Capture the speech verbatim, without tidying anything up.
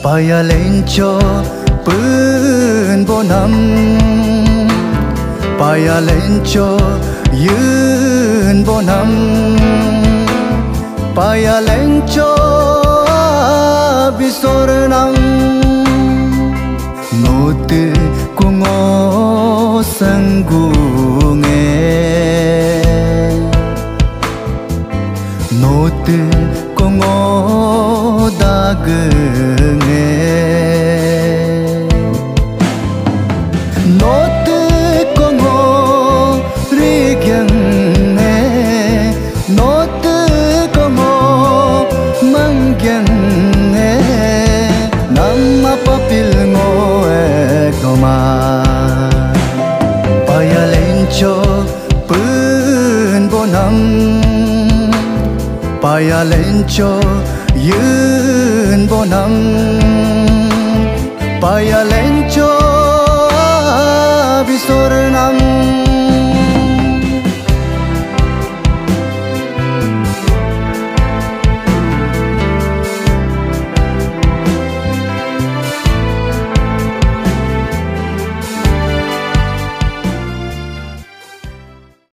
Paya lencho pun bonam Paya lencho yun bonam Paya lencho bisornam Note kungo sangunge Note kungo dagunge Note kungo rigyang Note kungo mangyang Nama papil ngo ekoma Paya lencho pun bonam Paya lencho yun bonam Paya lencho bisornam